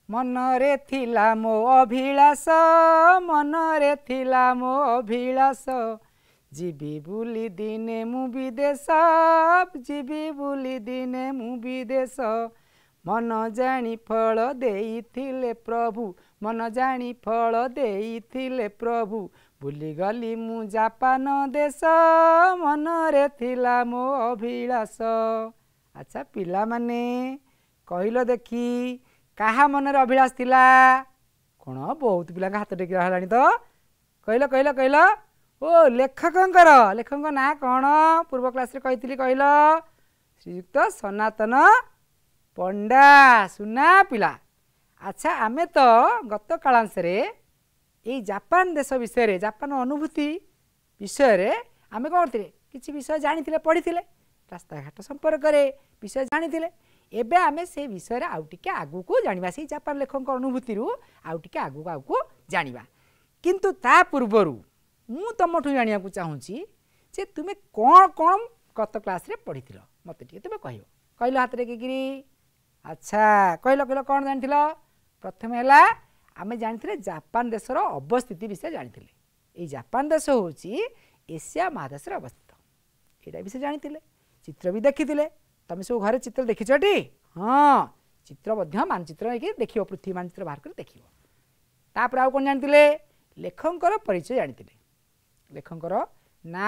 मनरे थिला मो अभिलाष मनरे थिला मो अभिलाष जीवी बुली दिने मु विदेश जीवी बुली दिने मु विदेश मन जानी फल देइथिले प्रभु मन जानी फल देइथिले प्रभु बुली गली मु जापान देश मनरे थिला मो अभिलाष। अच्छा पिला माने कहलो देखी काहा मनरे अभिलाष थिला कौन बहुत पिला हाथ टेक रहा तो कहलो कहलो कहलो ओ लेखक ना कौन पूर्व क्लास रे कही कहलो श्रीयुक्त सनातन पंडा सुना पिला। अच्छा आमे तो गत कालांश रे ये जापान देश विषय रे जापान अनुभूति विषय रे आमे कौन थे किसी विषय जानी पढ़ी रास्ता घाट संपर्क रे विषय जानी एबे आमे से विषय रे आउ टिके आगु को जानिबा से जापान लेखक अनुभूति रु आउ टिके आगु जानिबा किंतु ता पूर्वरु मु तुमठु जानिया को चाहूची जे तुमे कौन कौन गत क्लास रे पढ़ी मते टिके तुमे कहियो कहलो हाथ रे किगिरी। अच्छा कहलो कहलो कौन जानिथिलो प्रथम हैला आमे जानिथिले जापान देशर अवस्थिति विषय जानिथिले ए जापान देश होची एशिया महादेश रे अवस्थित एटा विषय जानिथिले चित्र भी देखिथिले तमे सब घरे चित्र देखिछटी हाँ चित्र मध्य मानचित्र के देखियो पृथ्वी मानचित्र बाहर कर देखियो तापर आउ कोन जानिथिले लेखकर परिचय जानिथिले लेखकर ना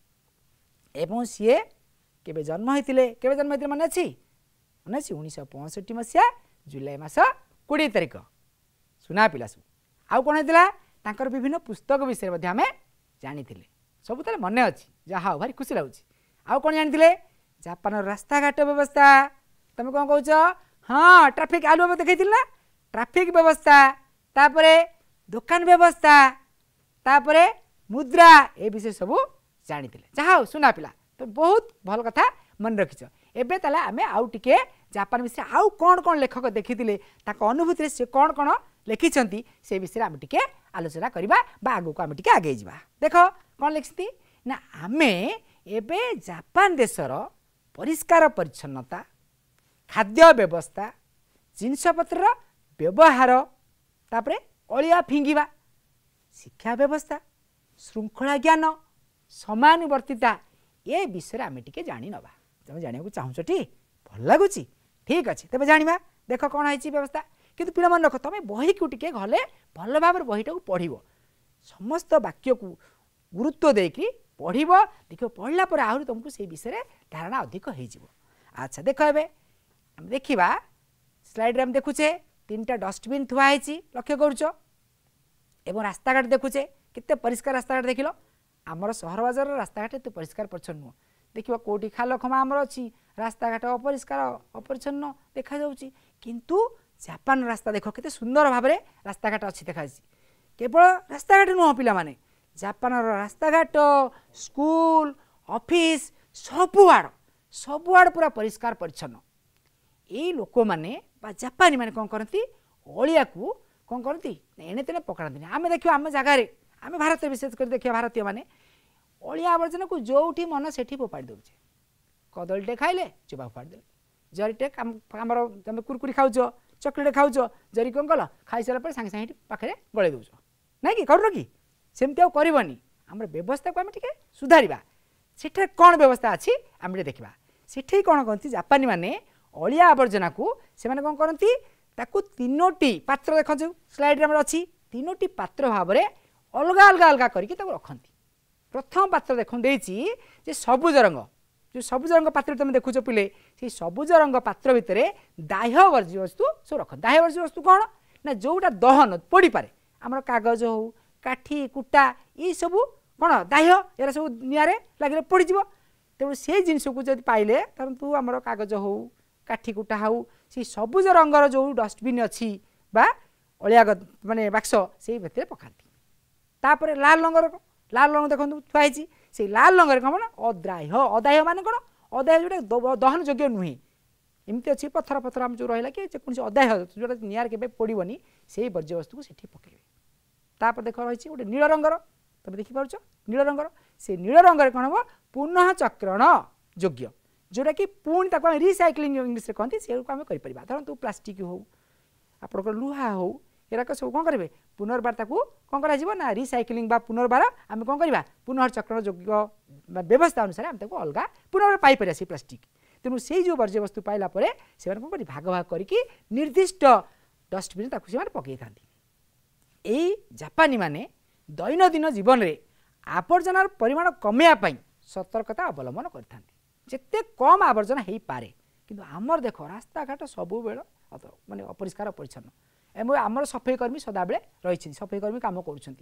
एवं सीए केबे जन्म होइतिले मन अछि 1965 मसीहा जुलाई मास 20 तारिख सुना पिला सब आउ कोन हेतिला तांकर विभिन्न पुस्तक विषय मध्ये हमें जानिथिले सब तले मन अछि जहा भारी खुशी लागुछि आउ कोन जानिथिले जापान रास्ता घाट व्यवस्था तमे कोन कहउछ हाँ ट्रैफिक आलु में देखैतिल ना ट्रैफिक व्यवस्था तापरे दुकान व्यवस्था तापरे मुद्रा ए विषय सब जानिथिले जहा सुना पिला तो बहुत भल कथा मन रखिछ एबे ताले आमे आउ टिके जापान विषय आउ कोन कोन लेखक देखिथिले ताको अनुभूति से कोन कोन लिखिछंती से विषय आमे टिके आलोचना करिबा बा आगु को आमे टिके आगे जिबा देखो कोन लिखिथि ना आमे एबे जापान देशर परिष्कार परिच्छन्नता खाद्य व्यवस्था जिनसपत्र व्यवहार तापरे अलिया फिंगिबा शिक्षा व्यवस्था श्रृंखला ज्ञान समानुवर्तिता ये विषय आमे टिके जानि नबा तुम जानिया को चाहूछटी भल लागुची ठीक अच्छे तेज जाना देख कौन है व्यवस्था किंतु पिला मन रख तुम बही को टिके गले भल भाव बहीटा को पढ़ समस्त वाक्य को गुरुत्व देकी पढ़ देख पढ़ला आहरी तुमको से विषय धारणा अधिक हो। अच्छा देख ए देखा स्लाइड रे देखुचे 3टा डस्टबिन थुआई लक्ष्य करुच एवं रास्ता घाट देखुचे केते परिष्कार रास्ता घाट देखिल आमर सहर बाजार रास्ता घाट एत परिष्कार परिच्छन्न नुह देखिए कौटी खाल खमा आमर अच्छी रास्ता घाट अपरिष्कार अपरिच्छन्न देखा जाउची किंतु जापान रास्ता देख केते सुंदर भाव में रास्ता घाट अच्छी देखा केवल रास्ता घाट नुह पिला माने जापान रास्ता घाट स्कूल ऑफिस सबुआड़ पूरा परिष्कार परिच्छन्न ये लोक मैंने जापानी माने कौन करती अलिया को कौन करती एने तेने पकड़ती आम देखिए आम जगार आम भारत विशेष कर देखिए भारतीय माने अलिया आवर्जना को जोठी मन से फोपाड़ी दौचे कदलीटे खाइले चोपा फोपाड़ी दे जरीटे आमर तुम कुरकुरी खाऊच चॉकलेट खाऊच जरी कौन कल खाई सारा सागे सागे पाखे गले दौच ना कि कर कि सेमती आनी आम व्यवस्था को आम टे सुधारिबा सेठे कौन व्यवस्था अच्छी आम देखा सेठी कौन कहती जापानी माने अलिया आवर्जना को से कौन करती ताकू 3टी पात्र देख स्लाइड अच्छी 3टी पात्र भाव में अलग अलग अलग करके रखती प्रथम पात्र देख जे सबुज रंग जो सबुज रंग पात्र तुम देखुच पिले से सबुज रंग पात्र भितर दाह्य वर्ज्य वस्तु सब रख दाह्य वर्ज्य वस्तु कौन ना जोटा दहन पड़ी पारे आम कागज हो काठी कुटा ये सब कौन दाह्य यार सब निआरे लगे पड़ज तेणु से जिनस को जब पाइले तू आम कागज हो काठी कुटा हो से सबुज रंगर जो डस्टबिन अच्छी बा अलिया माने बाक्स से भितर पकाती तापर लाल रंग देखो थुआई से लाल रंग कौन अदाह्य माने कौन अदाह्य जो दहन योग्य नुहे एमती अच्छी पथर पथर आम जो रहा कि जेको अदाह्य जो निआर के पड़ोनी से वर्ज्य वस्तु को सेठी पकड़े तापर देख रही गोटे नील रंगर तुम देखिपार नील रंगर से नील रंग कौन हम पुनः चक्रण योग्य जोटा कि पुणी रिसाइक्लिंग इंग्लीश कहते से आम कर धरतु प्लास्टिक हो आपणकर लुहा हो एराक सब कौन करेंगे पुनर्बार ताकू कौन करा रिसाइक्लिंग बा पुनर्बार आम कौन करवा पुनर्चक्रण योग्य व्यवस्था अनुसार आम ताकू अलग पुनर्बार पाइपर से प्लास्टिक तेणु से जो वर्ज्य वस्तु पाइला से कौन कर भाग भाग करके निर्दिष्ट डस्टबिन से पकई था यही जापानी माने दैनंदिन जीवन में आवर्जनार परिमाण कमेवाई सतर्कता अवलंबन करते कम आवर्जना हो पारे किंतु आमर देख रास्ता घाट सब माने अपरिष्कार परिच्छन्न एवं आमर सफाई कर्मी सदाबे रही सफाई कर्मी कम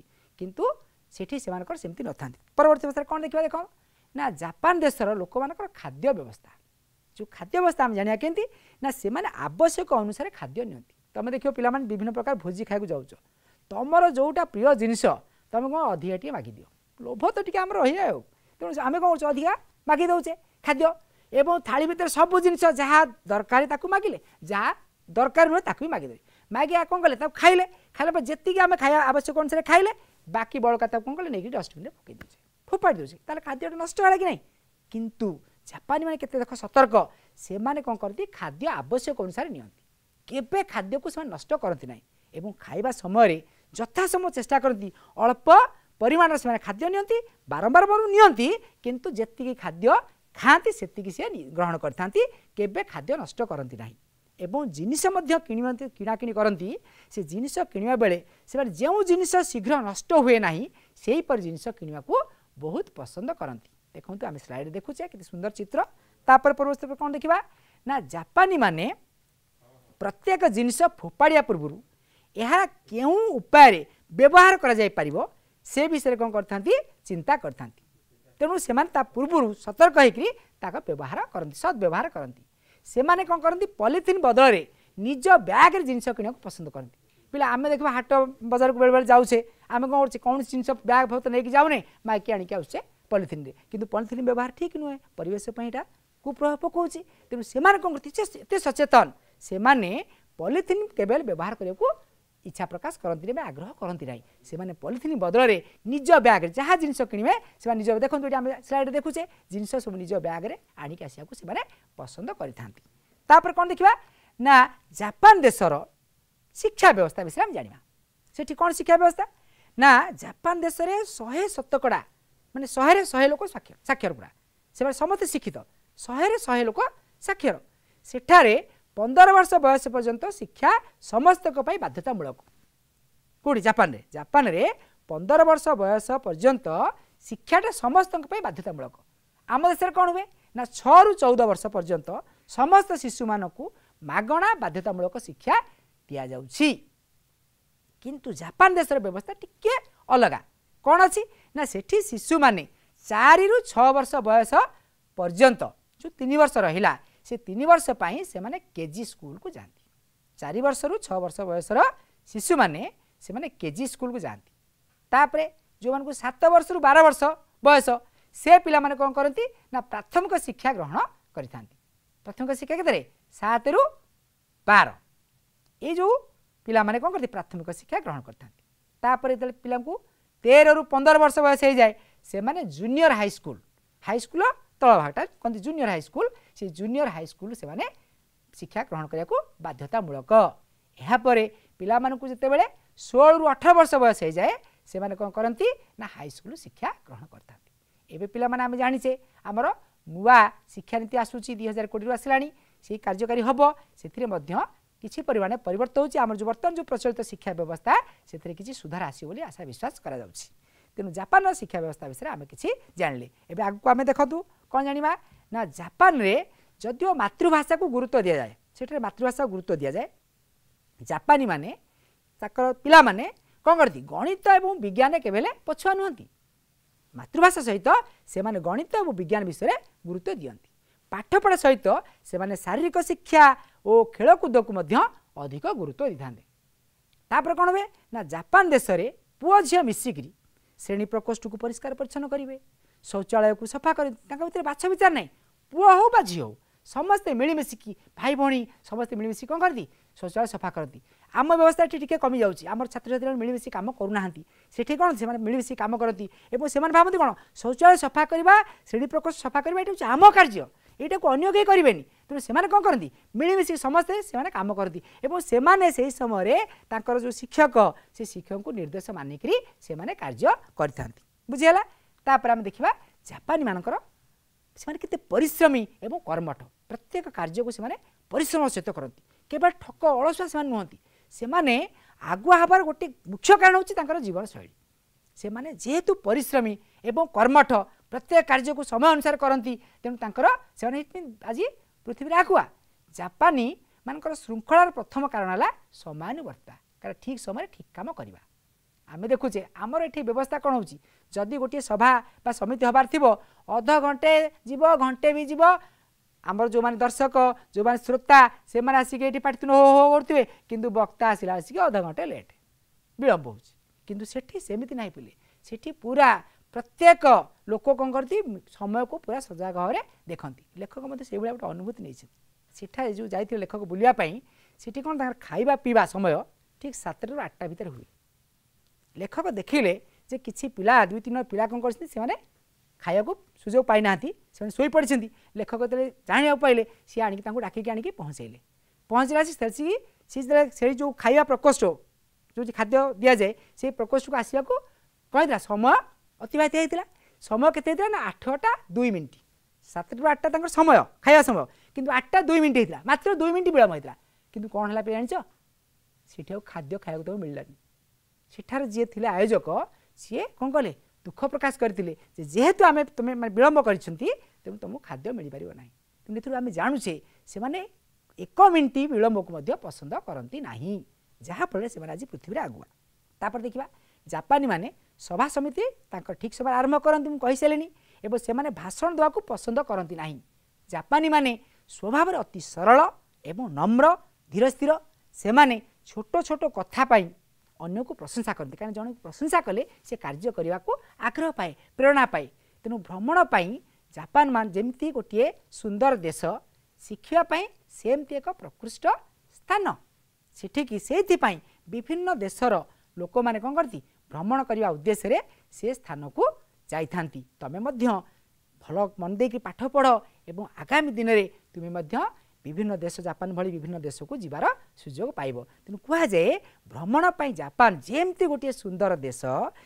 करूँ सेठी सेमती न था परवर्ती अवस्था कौन देखा देख ना जापान देशर लोक मान खाद्य व्यवस्था जो खाद्य व्यवस्था आम जाना केमती ना से आवश्यक अनुसार खाद्य नियंती तुम देखो पिला विभिन्न प्रकार भोजी खाया जाऊँ तुमर जोटा प्रिय जिनस तुम कौन अधिका टे मागी दियो लोभ तो टी आम रही है तेणु आम कौन कर अधिका मागी दौचे खाद्य एवं थाली भितर सब जिनस जहाँ दरकार मागिले जहाँ दरकार नुहे ताकू भी मागिदे मागिया कौन कले खाइले खाइले जी आम खाया आवश्यक अनुसार खाइले बाकी बड़का कौन कले नहीं डस्टबिन में पकई दे फोपाड़ी दे ताले खाद्य नष्ट है कि नहीं किंतु जापानी मैंने केते देख सतर्क से माने कौन करती खाद्य आवश्यक अनुसार नियंती केबे खाद्य को से नष्ट करती नहीं एवं खाइबा समय यथा समय चेष्टा करती अल्प परिमाण से खाद्य नियंती बारंबार नियंती किंतु जेतिकी खाद्य खाती सेतिकी से ग्रहण करथांती केबे खाद्य नष्ट करती नहीं एवं जिनिस किणाकिणी करती से जिनिस किणवा बेले से जो जिनिस शीघ्र नष्ट हुए ना से जिनिस किणवा को बहुत पसंद करती देखो आम स्लाइड देखुचे कि सुंदर चित्र तापर पूर्वस्थ कौन देखा ना जापानी माने प्रत्येक जिनिस फोपाड़िया पूर्व यह क्यों उपाय व्यवहार करा जाय परिबो से विषय कौन करथांती चिंता करथांती तेणु से पूर्व सतर्क होकर व्यवहार करती सद व्यवहार करती से माने कौन करती पॉलिथिन बदल में निज बैग रे जिनिस किणा पसंद करती पिला आम देखा हाट बाजार को बेले बेले जाऊे आम कौन कर कौन जिन बैग भक्त नहीं जाऊने माइकी आणिक आसे पॉलिथिन रे किंतु पॉलिथिन व्यवहार ठीक नुहे परिवेश यहाँ कुप्रभाव पकाउछि तेणु से कौन करते सचेतन से पॉलिथिन केवल व्यवहार करने को इच्छा प्रकाश करती ना आग्रह करती ना से पॉलिथिन बदल में निज बैग जहाँ जिनस किणे से निज देखो ये स्लाइड देखुचे जिनस सब निज बैग में आणिक आसिया से पसंद कर कौन देखा ना जापान देशर शिक्षा व्यवस्था विषय हम जाना से कौन शिक्षा व्यवस्था ना जापान देश में 100% माने 100 लोक साक्षर पूरा से समस्त शिक्षित 100 लोक साक्षर सेठारे 15 वर्ष बयस पर्यंत शिक्षा समस्त बाध्यतामूलक कौटी जापान रे 15 वर्ष बयस पर्यंत शिक्षाटा समस्त बाध्यतामूलक आम देश कौन हुए ना 6 ରୁ 14 वर्ष पर्यंत समस्त शिशु मानक मागणा बाध्यतामूलक शिक्षा दि जाउछि किंतु जापान देशर व्यवस्था टिके अलग कौन अच्छी ना सेठी शिशु माने 4 ରୁ 6 वर्ष बयस पर्यंत जो 3 वर्ष रहिला से 3 वर्ष पाई से माने केजी स्कूल को जाती 4 वर्ष ରୁ 6 वर्ष बयसर शिशु माने से माने केजी स्कूल को जाती तापरे जो मान को 7 वर्ष ରୁ 12 वर्ष बयस से पिला माने कौन करती ना प्राथमिक शिक्षा ग्रहण करथांती प्राथमिक शिक्षा केते 7 ରୁ 12 ये जो पिला माने कौन करती प्राथमिक शिक्षा ग्रहण करथांती तापरे तले पिला को 13 ରୁ 15 वर्ष बयस हो जाए से माने जूनियर हाई स्कूल तल भागटा कहते जूनियर हाई स्कूल से जूनियर हाई स्कूल से माने शिक्षा ग्रहण करने को बाध्यतामूलक यापर पिला मानकु जितेबेले 16 ରୁ 18 वर्ष बयस हो जाए से माने कौन करती ना हाई स्कूल शिक्षा ग्रहण करता एवं पिला माने आम जाचे आमर नुआ शिक्षा नीति आसूची 2020 रू आसलानी से कार्यकारी हम से किसी परिमाण परिवर्तन होची आमर जो बर्तमान जो प्रचलित शिक्षा व्यवस्था से किसी सुधार आसी बोली आशा विश्वास करा जाउछि तेणु जापान शिक्षा व्यवस्था विषय आम किसी जानिले एवं आगको आम देखु कौन जाना ना जापान रे जदिओ मातृभाषा को गुरुत्व दि जाए से मातृभाषा को गुरुत्व दि जाए जापानी माने ताकर पिला माने कौन करती गणित और विज्ञान केवल पछुआ नुहति मातृभाषा सहित से माने गणित और विज्ञान विषय गुरुत्व दियंती पाठपढ़ा सहित से माने शारीरिक शिक्षा और खेलकूद को अधिक गुरुत्व दी था कौन हुए ना जापान देश में पुओ झील मिसिकी श्रेणी प्रकोष्ठ को परिष्कार परिच्छन्न करेंगे शौचालय को सफा कर भीतर बाछ विचार ना पुओ हो बा झी हो समस्ते मिलमिशिकी भाई भौणी समस्ते मिलमिशी कौन करती शौचालय सफा करती आम व्यवस्था टी कमी जाऊँगी आम छात्र छात्री मिलमिशी कम करूना से कौन से मिलमिशी कम करती और से भावती कौन शौचालय सफा करवा श्रेणी प्रकोष्ठ सफा करवा ये आम कार्य यहाँ को अन्य कहीं करेंगे तेणु से कौन करती मिलमिश समस्ते से कम करती से समय जो शिक्षक से शिक्षक को निर्देश मानिक से कार्य करता बुझीगला आम देखा जापानी मानकर से परिश्रमी एवं कर्मठ प्रत्येक कार्य को से परिश्रम सहित करती केवल ठक अलसुआ से नुहति से आगुआ हबार गोटे मुख्य कारण हूँ जीवन शैली से जेहेतु परिश्रमी एवं कर्मठ प्रत्येक कार्य को समय अनुसार करती तेणु आज पृथ्वी आगुआ जापानी मानकर श्रृंखलार प्रथम कारण है समानुवर्ता कारण ठीक समय ठीक कम करवा आम देखुचे आमर ये व्यवस्था कौन हो जदि गोटे सभा बा समिति हबार थी अध घंटे जीव घंटे भी जीव आमर जो माने दर्शक जो माने श्रोता से माने आसिक ये पाटी हो हो करते किंतु वक्ता आसला आसिक अध घंटे लेट विलंब हो किंतु सेठी सेमिति नहीं पिले सेठी पूरा प्रत्येक लोक कौन करती समय को पूरा सजग भाव में देखती लेखक मत से गोटे अनुभूति नहीं सेठा जो जाते लेखक बुलायापाई सेठी कौन खाଇବା पीवा समय ठीक 7 ରୁ 8टा भितर हुए लेखक देखिले जे किछि पिला 2-3 पिला कौन कर खाया को सुजोग पाई ना शोई पड़ी लेखक जो जाना पाइले सी आनिक डाकिक आनिक पहुँचेले पहुँचला से जो खाଇବା प्रकोष्ठ जो खाद्य दि जाए से प्रकोष्ठ को आसवा को कही समय अतिबाहित होता समय के ना 8टा 2 मिनिट 7 ରୁ 8टा समय खाଇବା समय किंतु 8टा 2 मिनिट होता मात्र 2 मिनिट विलम्ब होता किंतु कौन है जान से खाद्य खाया तो मिललानी सेठार जी थे आयोजक सी कौन कले दुख प्रकाश करते जेहेतु आम तुम विलम्ब कर तुमको खाद्य मिल पार ना तेणु आम जानुचे से 1 मिनिट विलम्ब को पसंद करती ना जहाँफल से आज पृथ्वी आगुआ तापर देखा जापानी माने सभा समिति ठीक समय आरंभ करती मुझे कही सारे एवं से भाषण देवा पसंद करती ना जापानी माने स्वभाव अति सरल एवं नम्र धीर स्थिर से छोट छोट कथापाई अन्य को प्रशंसा करते कारण जन प्रशंसा कले से कार्य करने को आग्रह पाए प्रेरणा पाए तेणु भ्रमण पाई जापान मान जमती गोटे सुंदर देश शिक्षापी सेमती एक प्रकृष्ट स्थान सेठिकी से विभिन्न देशर लोक मैंने कौन करती भ्रमण करने उद्देश्य से स्थान को जाती तमें भल मन देकी पाठ पढ़ एवं आगामी दिन में तुम्हें विभिन्न देश जापान भली विभिन्न देश को जीवार सुजोग पाइब तेणु कहुए भ्रमण पर जापान जेमती गोटे सुंदर देश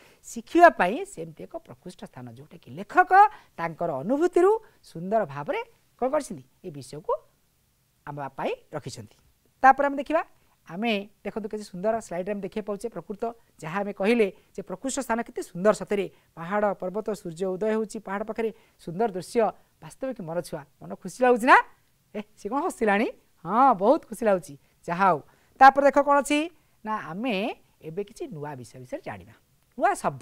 शिखापी सेमती एक प्रकृष्ट स्थान जोटा कि लेखक तांकर अनुभूति सुंदर भाव में कौन कर विषय को आम रखिंट तापर आम देखा आम देखो किसी सुंदर स्लाइड में देखा पाचे प्रकृत जहाँ आम कहले प्रकृष्ट स्थान केते सुंदर सतरे पहाड़ पर्वत सूर्य उदय होची पहाड़ पाखे सुंदर दृश्य वास्तविक मन छुआ मन खुशी लगुच ना सी कौन हसिला हाँ बहुत खुशी लगुच जहाँ हो तापर देख कौन अच्छी ना आम एवं किसी नुआ विषय विषय जाना नुआ शब्द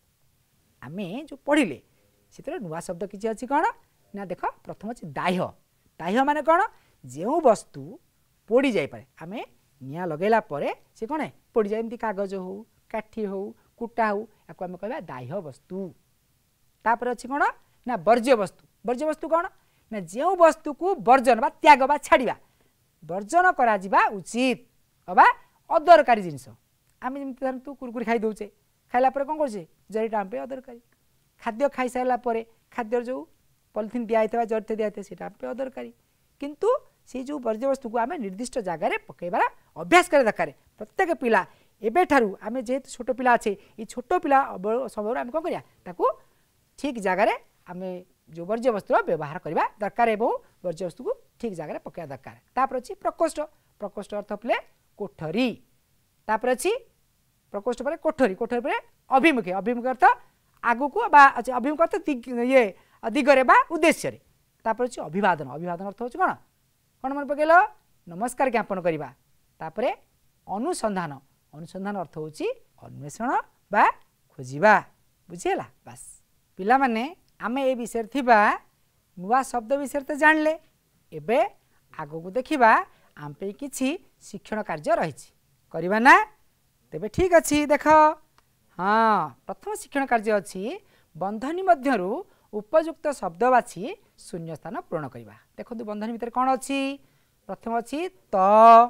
आम जो पढ़ले से नुआ शब्द किसी अच्छी कौन ना देख प्रथम अच्छी दाह्य दाह्य माने कौन जो वस्तु पोड़ी जापे आम निआ लगेला परे से कौन पोड़ी जाए कागज हो काठी हो कुटा हो या आम कह दाह्य वस्तु तापर अच्छी कौन ना वर्ज्य वस्तु कौन ना जो वस्तु को वर्जन बा त्याग बा छाड़ा वर्जन करा उचित अबा अदरकारी जिनस आम जमी तू कुरकुरी खाई दौचे खाइला कौन कर जरीटा आम अदरकारी खाद्य खाई सारापर खाद्य जो पॉलिथिन दिखाई जरी दिखाई से अदरकारी किंतु से जो वर्ज्य वस्तु को आम निर्दिष्ट जगार पकईबार अभ्यास करे दरकार प्रत्येक पिला एबेठारू आम जेहेतु छोट पिला अच्छे ये छोट पिला समय आम कौन करा ठीक जगार आम जो वर्ज्य वस्तु व्यवहार करवा दरकार एवं वर्ज्य वस्तु को ठीक जगह पकड़ा दरकार तापर अच्छी प्रकोष्ठ प्रकोष्ठ अर्थ पे कोठरी तापर अच्छी प्रकोष्ठ पर कोठरी कोठरी पर अभिमुखे अभिमुखे अर्थ आगु को अभिमुख अर्थ ये दिगरे बा उद्देश्य तापर अच्छी अभिवादन अभिवादन अर्थ हो कौन कौन मन पकड़ नमस्कार ज्ञापन करवा तापर अनुसंधान अनुसंधान अर्थ हूँ अन्वेषण बा खोजा बुझीगला बास पिला माने आमे ए विषय थिबा नुआ शब्द विषय तो जानले एबे आगो को देखिबा आम पे किछि शिक्षण कार्य रही करबा ना तेबे ठीक अच्छी देख हाँ प्रथम शिक्षण कार्य अच्छी बंधनी मध्यरु उपयुक्त शब्द बाछि शून्य स्थान पूरण करवा देखो बंधनी भितर कौन अच्छी प्रथम अच्छी त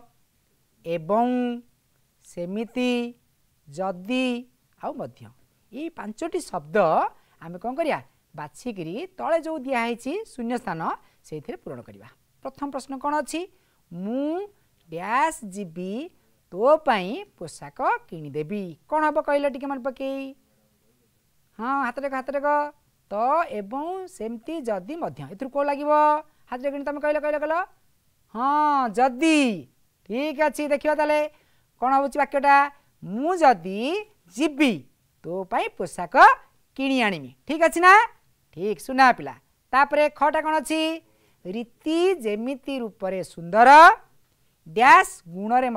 एवं सेमिति जदि आउ मध्य ये 5टी शब्द आम कौन करिया बाछिकी तले जो दिखाई शून्य स्थान से पूरण करवा प्रथम प्रश्न कौन अच्छी मु डैश जीबी तो पाई पोशाक किनिदेवी कौन हम कहले टिके मन पकई हाँ हाथ देख तो एवं सेमती जदि मध्य एथुर को लागिवो हाथ देख तुम कहल हाँ जदि ठीक अच्छे देखिए ताले कौन हो वाक्यटा मु जदि जीवी तो पाई पोशाक किणी आनिमी ठीक अच्छे ना ठीक सुना पिला तापरे खटा कौन अच्छी रीति जेमिति रूपरे सुंदर डैश गुणरे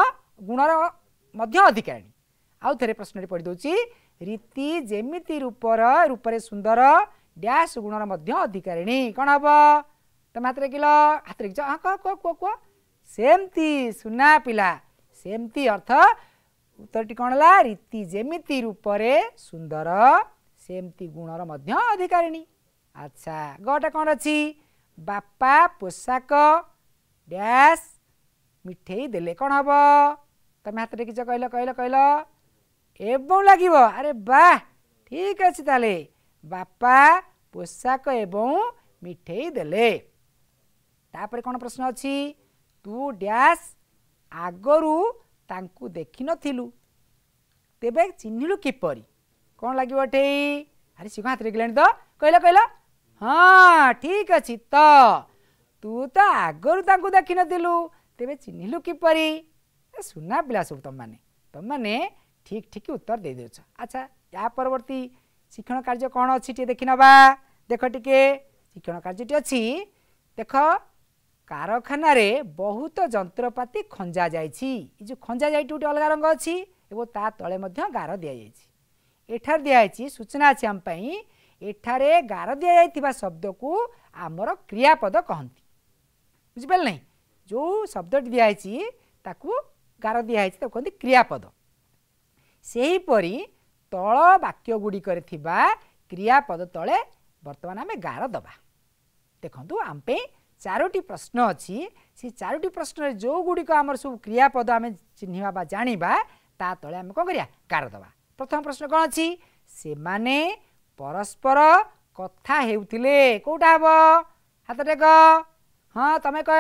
मध्य अधिकारिणी आउ थे प्रश्न पढ़ी दूची रीति जेमिति रूपरे सुंदर डैश गुणर मध्य अधिकारिणी कौन हम तुम हाथ रेकिल हाथ रेकिच हाँ कह कह कह सेमती सुना पिला सेमती अर्थ उत्तरटी कौन है रीति जेमिति रूपरे सुंदर सेमती गुणर मध्य अधिकारिणी अच्छा गटा कौन अच्छी बापा पोशाक डैश मिठेई देले कौन हम तुम हाथ रेकिच कहल एवं लगे अरे वाह ठीक अच्छे ताले बापा पोशाक एवं मिठेई देले तापर कौन प्रश्न अच्छी तू डैश आगरू तांकु देखि नथिलु तेबे चिन्हिलु किपरि कौन लगे अरे सी हाथ रेकिलानी तो कहल हाँ ठीक अच्छी तो तू तो आगरू तांकु देखि नथिलु तेबे चिन्हिलु किपरि सुना पिला सब तुम माने ठीक ठीक उत्तर दे देछ अच्छा या परवर्ती शिक्षण कार्य कौन अच्छी टे देखि नबा देख टिके शिक्षण कार्य अच्छी देख कारखाना रे बहुत जंत्रपाति खंजा जाइछि जो खंजा जाइटी गोटे अलग रंग अच्छी एवं ता तले मध्य गार दि जाइछि एठार दि जाइछि सूचना अछि हम पई एठारे गार दि जाइथिबा शब्द को आमर क्रियापद कहंती बुझि पाल नै जो शब्द दि जाइछि ताकू गार दि जाइछि ताकू कहंती क्रियापद सेही परी तळ वाक्य गुड़िकर थिबा क्रियापद तले वर्तमान आम गार दबा देखंतु आम पे चारोटी प्रश्न अच्छी से चारोटी प्रश्न जो गुड़िक आमर सब क्रियापद आम चिन्हवा बा जानिबा ता तले आम कौन करिया गार दबा प्रथम प्रश्न कौन अच्छी से माने परस्पर कथा हेउथिले कोटा हबो हाथ टेक हाँ तमे कह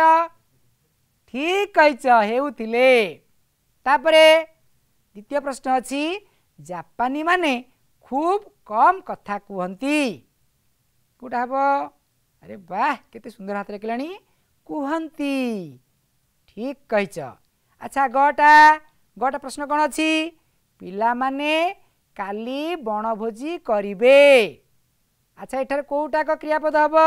ठीक कहिच हेउथिले तापरे द्वितीय प्रश्न अच्छी जापानी माने खूब कम कथा कहती कोटा हम अरे वाह केते सुंदर हाथ रेकिलानी कहती ठीक कहिच अच्छा गटा प्रश्न कौन अच्छी पिला माने काली बनभोजी करिवे अच्छा एठार कोटा का क्रियापद हम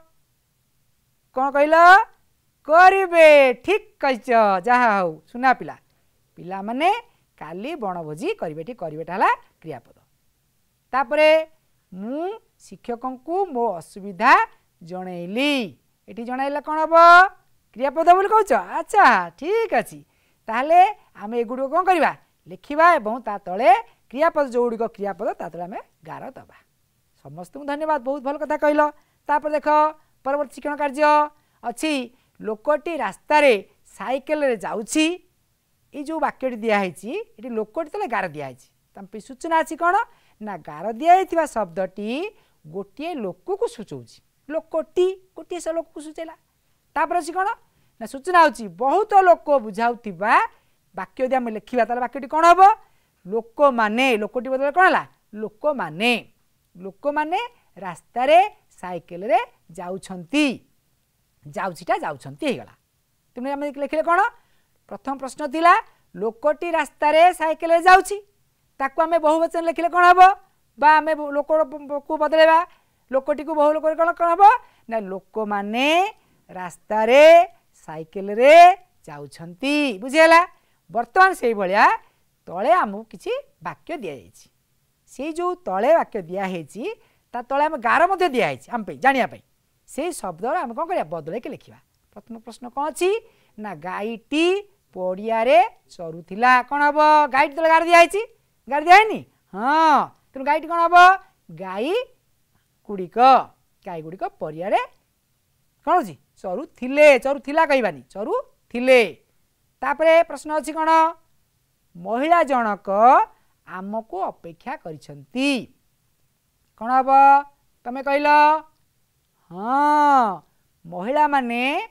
कौन कहल करिवे ठीक कहिच जहा हो सुना पिला पिला माने काली बनभोजी करिवेटी करिवेटा क्रियापद तापरे मु शिक्षकों को मो असुविधा जनइली एटी जनइला कौन हम क्रियापद बोली कहछ अच्छा ठीक अच्छी ताहले आम एगुड़ कौन करवा लिखा एवं ता तले क्रियापद जो गुड़िक क्रियापद ता तले आम गार दबा समस्त धन्यवाद बहुत भल कथा कहल तापर देख परवर्ती शिक्षण कार्य अच्छी लोकटी रास्तार साइकेल रे जाउछि ये जो वाक्यटी दिखाई ये लोकटी तले गार दिखाई सूचना अच्छी कौन ना गार दिखाई शब्दटी गोटे लोक को सूचौछि लोकटी गोटे से लोक को सूचेला तापर अच्छी कौन ना सूचना होची बहुत लोक बुझाउथिबा वाक्य यदि आम लिखा ताले वाक्यटी कौन हम लोक माने लोकटी बदले कौन है लोक माने रास्तार साइकेल रे जाउछंती जाउछीटा जाउछंती हेगला तुमने आम लिखले कौन प्रथम प्रश्न थिला लोकटी रास्तार साइकेल रे जाउछि ताकू आम बहुवचन लिखले कौन हम बा आम लोक को बदलेबा लोकटी को बहु लोक कौन हम ना लोक माने रास्तार साइकेल रे जाउछंती बुझिला वर्तमान से भलिया तले आमको किसी वाक्य दि जाइए से जो तले वाक्य दिखाई ता तले आम गार मध्य दिखाई आम जानिया से शब्द आम कौन कर बदल के लिखा प्रथम प्रश्न कौन अच्छी ना गाईटी पड़िया चरुला कौन हम गाई तले गार दिखाई गार दिखाई हाँ तेणु गाईटी कौन हम गाई गुड़िक पड़िया कौन हो चरुला कहबानी चरुले तापरे प्रश्न अच्छी कौन महिला जनक आमको अपेक्षा करिसंती कौन हम तमें कहल हाँ महिला माने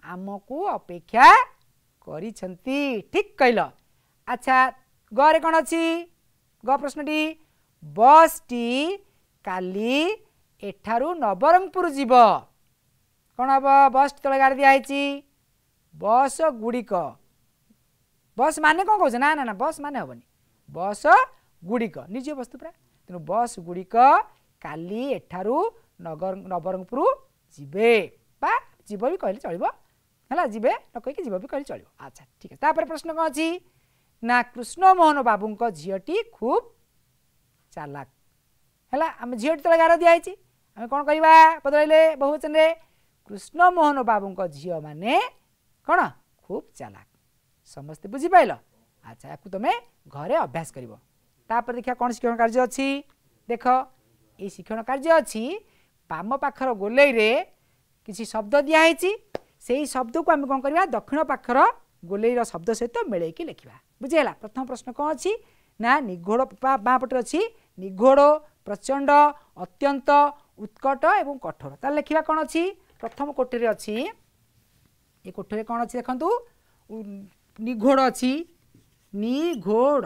आमको अपेक्षा करिसंती ठीक कहल। अच्छा गरे कौन अच्छी ग प्रश्नटी बस टी काली एठारू नवरंगपुर जीव कौन हम बस तले गाड़ी दिखाई बस गुड़िक बस माने कौन कौन ना ना ना बस माने हेनी बस गुड़िक निज वस्तु पूरा तेणु बस गुड़िक काली एठारू नवरंगपुर जीवे बा जीव भी कहले चलो है जीवे न कहीकि जीव भी कहले चलो। अच्छा ठीक है तापर प्रश्न कौन अच्छी ना कृष्णमोहन बाबू झीटी खूब चालाक है आम झीटी तले गार दिखाई आम कौन कहवा बदलैले बहुवचन रे कृष्णमोहन बाबू झील माने कौन खूब चालाक समस्ते बुझीपाल। अच्छा या तुम घरे अभ्यास कर देखा कौन शिक्षण कार्य अच्छी देख ये शिक्षण कार्य अच्छी बाम पाखर गोलई रे किसी शब्द दिखाई से शब्द को आम कौन करवा दक्षिण पाखर गोलईर शब्द सहित मिलैकी लिखा बुझीगला। प्रथम प्रश्न कौन अच्छी ना निघोड़ बाँ पटे अच्छी निघोड़ प्रचंड अत्यंत उत्कट एवं कठोर तार लिखा कौन अच्छी प्रथम कोठरी अच्छी ये कोठरी कौन अच्छी देखु निघोड़ अच्छी निघोड़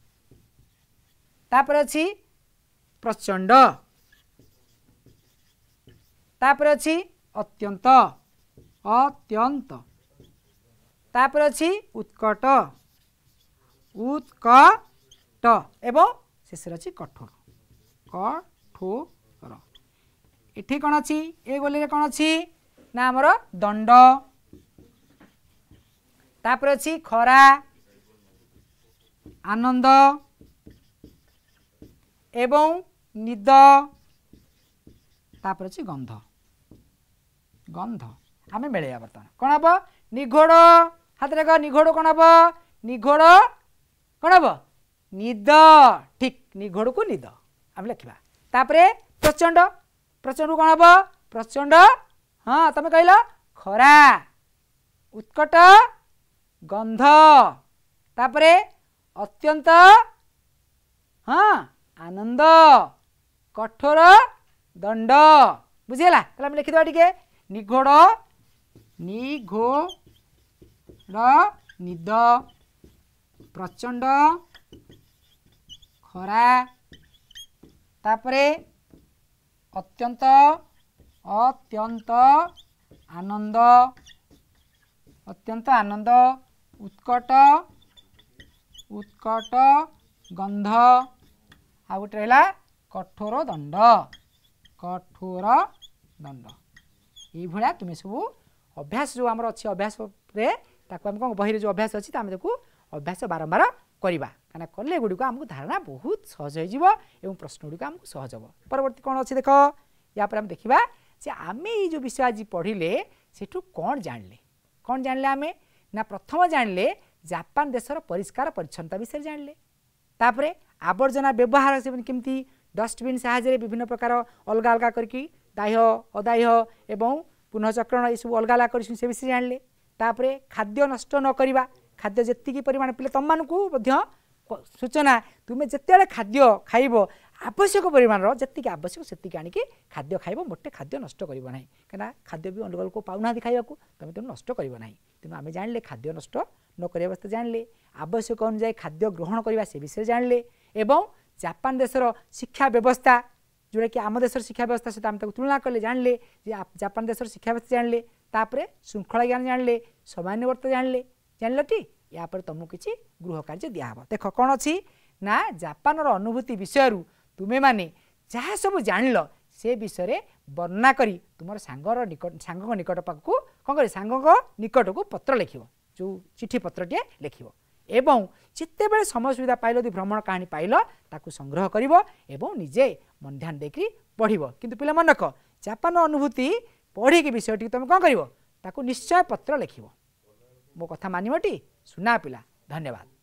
तापर अच्छी प्रचंड तापर अच्छी अत्यंत अत्यंत तापर अच्छी उत्कट उत्कट एवं शेष अच्छी कठोर कठोर इठी कौन अच्छी ए गोली कौन अच्छी ना आमर दंड तापर अच्छी खरा आनंद एवं निद तापर अच्छी गंध गंध आम मिले बर्तमान कौन हम निघोड़ हाथ रेख निघोड़ कौन हम निघोड़ कौन हम निद ठीक निघोड़ को निद आम लिखा तापर प्रचंड प्रचंड कौन हम प्रचंड हाँ तुम कहल खरा उत्कट गंध तापर अत्यंत हाँ आनंद कठोर दंड बुझीगला ताले लिखिदेवा टिके निघोड़ निघोड़ निद प्रचंड खरा तापरे अत्यंत अत्यंत आनंद अत्यंत आनंद उत्कट उत्कट गंध आ गोटे रहा कठोर दंड कठोर दंड ये भाया तुम्हें सब अभ्यास जो आम अच्छी अभ्यास आम कौन बही जो अभ्यास अच्छी आम देखो अभ्यास बारंबार करवा कहना कले गुड़िक आमको धारणा बहुत सहज हो प्रश्न गुड़िक आमको सहज हम परवर्ती कौन अच्छी देख या आम देखा जे आम ये जो विषय आज पढ़ले सेठू कौन जानले आम ना प्रथम जानले जापान देशर परिष्कार परिच्छन्नता विषय जानले तापरे आवर्जना व्यवहार केमती डस्टबिन साहाय्य विभिन्न प्रकार अलग अलग करके दाह्य अदाह्य एवं पुनःचक्रण ये सब अलग अलग कर से विषय जानले तापरे खाद्य नष्ट न करवा खाद्य जी परिमाण पिले तुम मानक सूचना तुम्हें जिते खाद्य खाइब आवश्यक परिमाण जी आवश्यक से आणिक खाद्य खाइब मोटे खाद्य नष्ट करना कहीं खाद्य भी अन्य लोक पाऊना खाइबा तुम तेणु नष्ट करना तेणु आम जानले खाद्य नष्ट न करते जानले आवश्यक अनुसार खाद्य ग्रहण करवा से विषय जानले एवं जापान देशर शिक्षा व्यवस्था जोटा कि आम देशर शिक्षा व्यवस्था सहित आम तुलना कले जानले जापान देशर शिक्षा व्यवस्था जानले तापरे श्रृंखला ज्ञान जानले समान्यवर्त जानले जानल टी या तुमको किसी गृह कार्य दिहब देख कौन अच्छी ना जापान अनुभूति विषय तुम्हें माने जहाँ सब जान से विषय वर्णना करी तुम सांगर सांग निकट पाक कौन कर सांग निकट को पत्र लिख जो चिठी पत्रटे लिख एवं जिते बड़े समय सुविधा पाइल यदि भ्रमण कहानी पाइल ताकू संग्रह कर निजे मन ध्यान देकर पढ़ किंतु पिला मन रख जापान अनुभूति पढ़ी विषय तुम कौन कर निश्चय पत्र लिख मो कथा मानिबटी सुना पिला धन्यवाद।